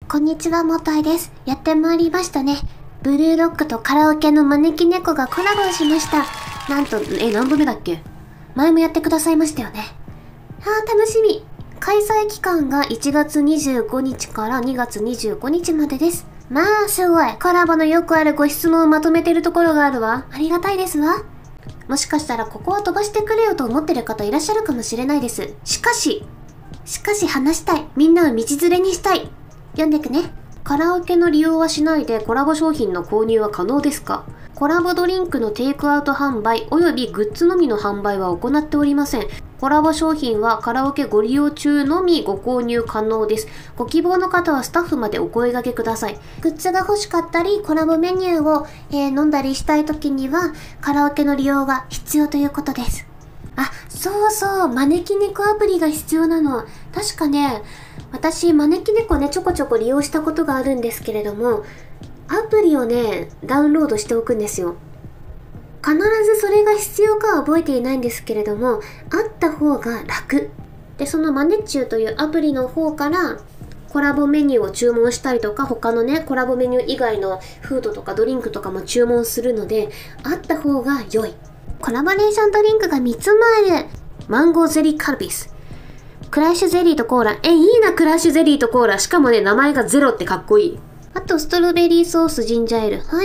こんにちは、もといです。やってまいりましたね。ブルーロックとカラオケの招き猫がコラボしました。なんと、何分目だっけ？前もやってくださいましたよね。楽しみ。開催期間が1月25日から2月25日までです。まあ、すごい。コラボのよくあるご質問をまとめてるところがあるわ。ありがたいですわ。もしかしたらここは飛ばしてくれよと思ってる方いらっしゃるかもしれないです。しかし話したい。みんなを道連れにしたい。読んでくね。カラオケの利用はしないでコラボ商品の購入は可能ですか？コラボドリンクのテイクアウト販売及びグッズのみの販売は行っておりません。コラボ商品はカラオケご利用中のみご購入可能です。ご希望の方はスタッフまでお声掛けください。グッズが欲しかったり、コラボメニューを、飲んだりしたい時には、カラオケの利用が必要ということです。そうそう、招き猫アプリが必要なの。確かね、私、招き猫ね、ちょこちょこ利用したことがあるんですけれども、アプリをね、ダウンロードしておくんですよ。必ずそれが必要かは覚えていないんですけれども、あった方が楽。で、そのマネチューというアプリの方から、コラボメニューを注文したりとか、他のね、コラボメニュー以外のフードとかドリンクとかも注文するので、あった方が良い。コラボレーションドリンクが3つもある。マンゴーゼリーカルピス。クラッシュゼリーとコーラ。いいな、クラッシュゼリーとコーラ。しかもね、名前がゼロってかっこいい。あと、ストロベリーソースジンジャーエール。はい。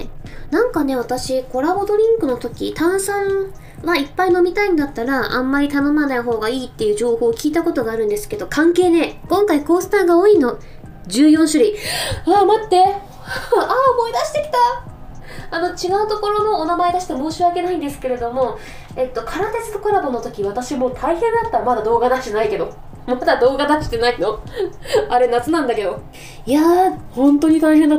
なんかね、私、コラボドリンクの時、炭酸はいっぱい飲みたいんだったら、あんまり頼まない方がいいっていう情報を聞いたことがあるんですけど、関係ねえ。今回コースターが多いの。14種類。待って。思い出してきた。違うところのお名前出して申し訳ないんですけれども、カラテツとコラボの時、私もう大変だった。まだ動画出してないけど。まだ動画出してないのあれ夏なんだけど。いやー、本当に大変だった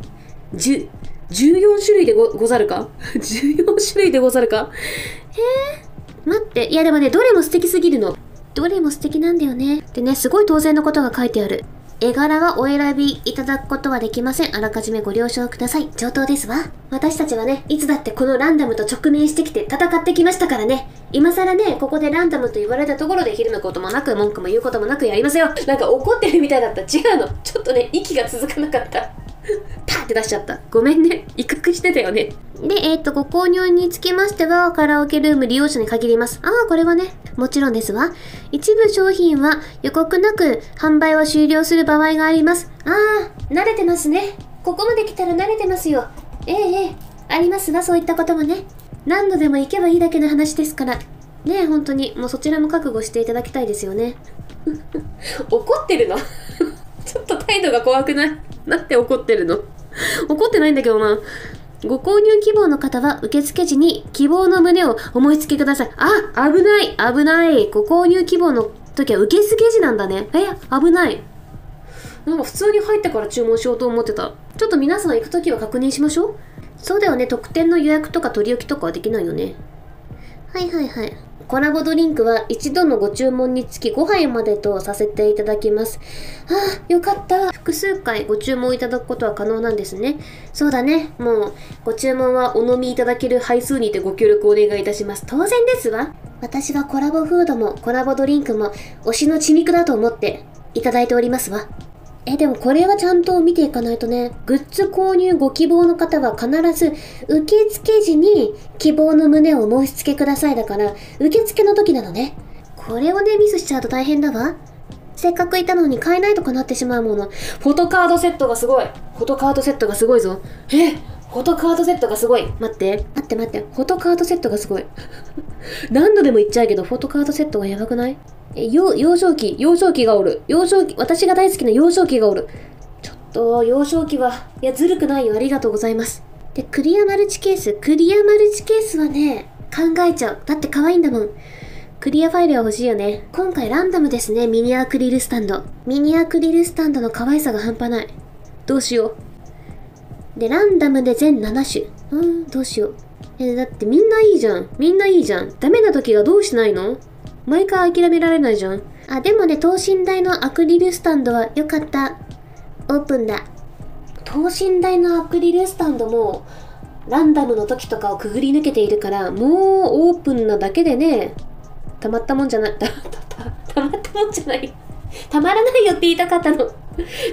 。14種類でござるか14種類でござるか待って。いやでもね、どれも素敵すぎるの。どれも素敵なんだよね。でね、すごい当然のことが書いてある。絵柄はお選びいただくことはできません。あらかじめご了承ください。上等ですわ。私たちはね、いつだってこのランダムと直面してきて戦ってきましたからね。今更ね、ここでランダムと言われたところでひるむこともなく、文句も言うこともなくやりますよ。なんか怒ってるみたいだった。違うの。ちょっとね、息が続かなかった。パーって出しちゃった。ごめんね。威嚇してたよね。で、ご購入につきましては、カラオケルーム利用者に限ります。これはね、もちろんですわ。一部商品は予告なく販売は終了する場合があります。慣れてますね。ここまで来たら慣れてますよ。ありますわ、そういったこともね。何度でも行けばいいだけの話ですから。ねえ、本当に、もうそちらも覚悟していただきたいですよね。怒ってるのちょっと態度が怖くない？なんで怒ってるの？怒ってないんだけどな。ご購入希望の方は受付時に希望の旨を思いつけください。危ない。ご購入希望の時は受付時なんだね。危ない。なんか普通に入ってから注文しようと思ってた。ちょっと皆さん行く時は確認しましょう。そうだよね。特典の予約とか取り置きとかはできないよね。はい。コラボドリンクは一度のご注文につき5杯までとさせていただきます。よかった。複数回ご注文いただくことは可能なんですね。そうだね。もう、ご注文はお飲みいただける配数にてご協力お願いいたします。当然ですわ。私はコラボフードもコラボドリンクも推しの血肉だと思っていただいておりますわ。でもこれはちゃんと見ていかないとね。グッズ購入ご希望の方は必ず受付時に希望の旨を申し付けくださいだから、受付の時なのね。これをね、ミスしちゃうと大変だわ。せっかくいたのに買えないとかなってしまうもの。フォトカードセットがすごい。フォトカードセットがすごいぞ。フォトカードセットがすごい。待って。フォトカードセットがすごい。何度でも言っちゃうけど、フォトカードセットがやばくない？幼少期がおる。私が大好きな幼少期がおる。ちょっと、幼少期は、ずるくないよ。ありがとうございます。で、クリアマルチケースはね、考えちゃう。だって可愛いんだもん。クリアファイルは欲しいよね。今回ランダムですね、ミニアクリルスタンド。ミニアクリルスタンドの可愛さが半端ない。どうしよう。で、ランダムで全7種。どうしよう。だってみんないいじゃん。ダメな時がどうしないの？毎回諦められないじゃん。でもね、等身大のアクリルスタンドはよかった。オープンだ。等身大のアクリルスタンドも、ランダムの時とかをくぐり抜けているから、もうオープンなだけでね、たまったもんじゃない。たまらないよって言いたかったの。ちょ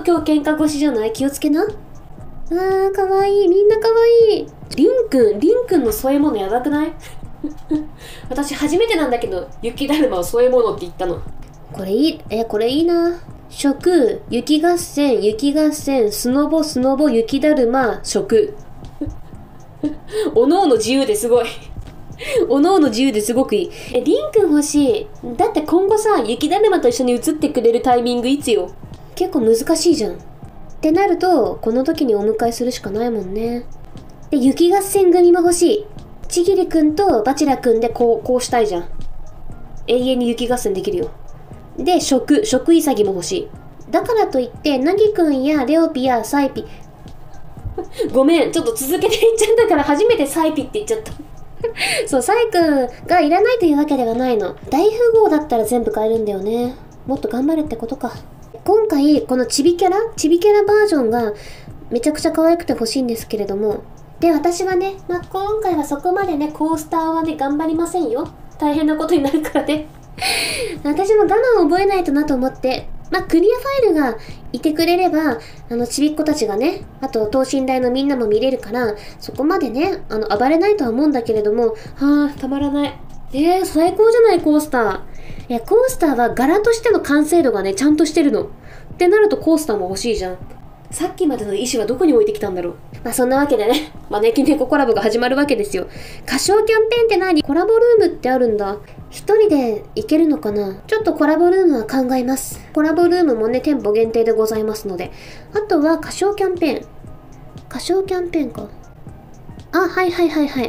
今日喧嘩腰じゃない？気をつけな。あー、かわいい。みんなかわいい。りんくんの添え物やばくない？私初めてなんだけど、雪だるまを添え物って言ったの。これいい、これいいな。食、雪合戦、スノボ、雪だるま、食。おのおの自由ですごい。おのおの自由ですごくいい。りんくん欲しい。だって今後さ、雪だるまと一緒に映ってくれるタイミングいつよ？結構難しいじゃん。ってなると、この時にお迎えするしかないもんね。で、雪合戦組も欲しい。ちぎりくんとバチラくんでこうしたいじゃん。永遠に雪合戦できるよ。で、食いさぎも欲しい。だからといって、なぎくんやレオピやサイピ。ごめん、ちょっと続けて言っちゃったから初めてサイピって言っちゃった。そう、サイくんがいらないというわけではないの。大富豪だったら全部買えるんだよね。もっと頑張れってことか。今回、このチビキャラバージョンがめちゃくちゃ可愛くて欲しいんですけれども。で、私はね、今回はそこまでね、コースターはね、頑張りませんよ。大変なことになるからね。私も我慢を覚えないとなと思って、クリアファイルがいてくれれば、ちびっ子たちがね、あと等身大のみんなも見れるから、そこまでね、暴れないとは思うんだけれども、たまらない。最高じゃない、コースター。いや、コースターは柄としての完成度がね、ちゃんとしてるの。ってなるとコースターも欲しいじゃん。さっきまでの石はどこに置いてきたんだろう。そんなわけでね、招き猫コラボが始まるわけですよ。歌唱キャンペーンって何？コラボルームってあるんだ。一人で行けるのかな？ちょっとコラボルームは考えます。コラボルームもね、店舗限定でございますので。あとは歌唱キャンペーン。歌唱キャンペーンか。はい。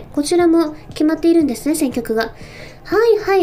こちらも決まっているんですね、選曲が。はい。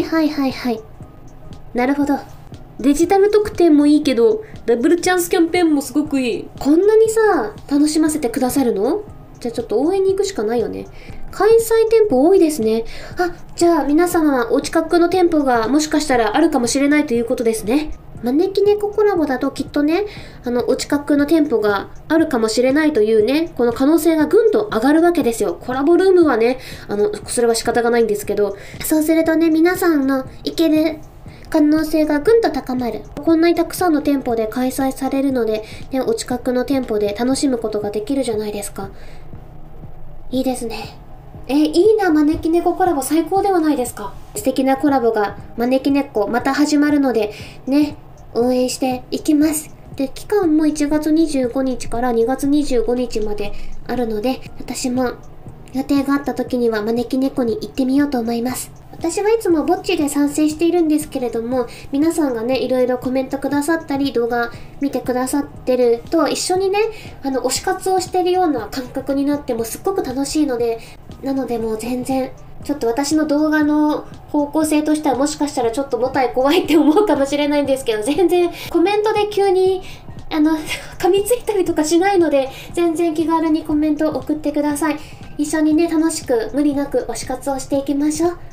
なるほど。デジタル特典もいいけど、ダブルチャンスキャンペーンもすごくいい。こんなにさ、楽しませてくださるの？じゃあちょっと応援に行くしかないよね。開催店舗多いですね。じゃあ皆様はお近くの店舗がもしかしたらあるかもしれないということですね。招き猫コラボだときっとね、お近くの店舗があるかもしれないというね、この可能性がぐんと上がるわけですよ。コラボルームはね、それは仕方がないんですけど、そうするとね、皆さんの行ける可能性がぐんと高まる。こんなにたくさんの店舗で開催されるので、ね、お近くの店舗で楽しむことができるじゃないですか。いいですね。いいな、招き猫コラボ最高ではないですか。素敵なコラボが招き猫また始まるので、ね、応援していきます。で、期間も1月25日から2月25日まであるので、私も予定があった時には招き猫に行ってみようと思います。私はいつもぼっちで参戦しているんですけれども、皆さんがね、いろいろコメントくださったり、動画見てくださってると、一緒にね、推し活をしてるような感覚になってもすっごく楽しいので、なのでもう全然、ちょっと私の動画の方向性としてはもしかしたらちょっともたい怖いって思うかもしれないんですけど、全然コメントで急に噛みついたりとかしないので、全然気軽にコメントを送ってください。一緒にね、楽しく無理なく推し活をしていきましょう。